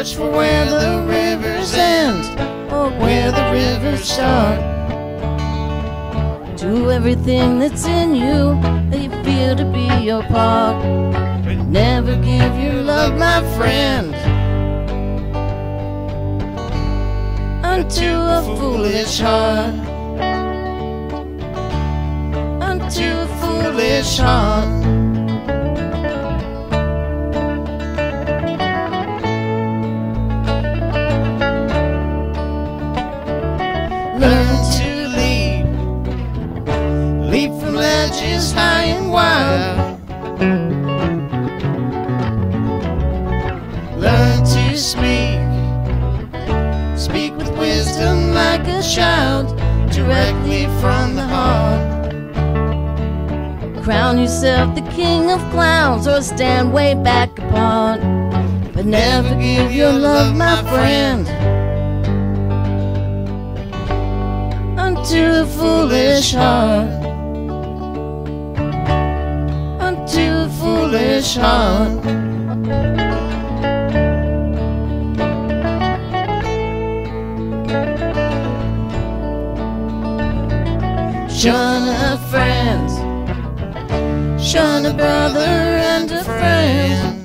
search for where the rivers end or where the rivers start. Do everything that's in you that you feel to be your part, but never give your love, my friend, unto a foolish heart, unto a foolish heart. Learn to leap from ledges high and wide. Learn to speak with wisdom like a child, directly from the heart. Crown yourself the king of clowns or stand way back apart, but never give your love, my friend, unto a foolish heart, unto a foolish heart. Shun a friend, shun a brother and a friend.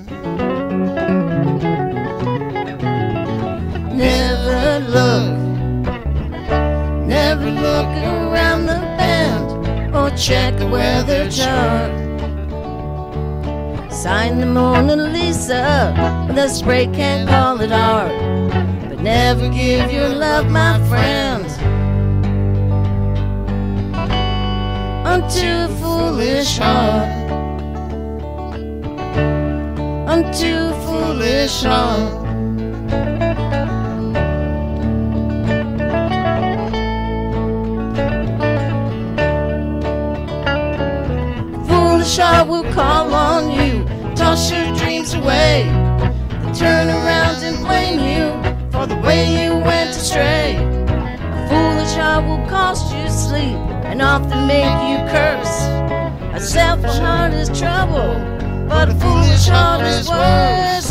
Never look around the bend or check the weather chart. Sign the Mona Lisa, but the spray can't call it art. But never give your love, my friend, unto a foolish heart, unto a foolish heart. Foolish heart will call on you, toss your dreams away, turn around and blame you for the way you went astray. A foolish heart will cost you sleep and often make you curse. A selfish heart is trouble, but a foolish heart is worse.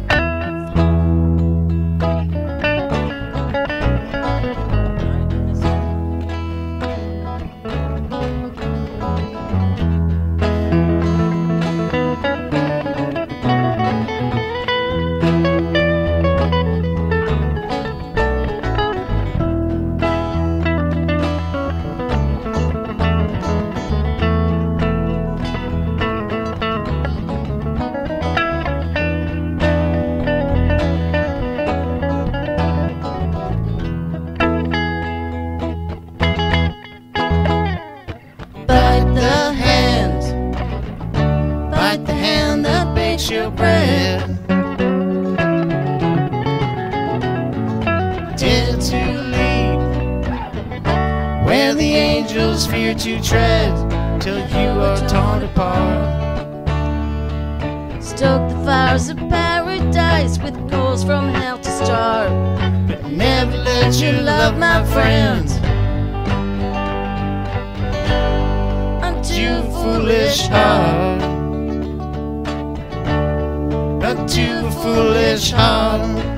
Bite the hand that bakes your bread. Dare to lead where the angels fear to tread, till you are torn apart. Stoke the fires of paradise with coals from hell to start, but never let your love, my friend, unto a foolish heart, unto a foolish heart.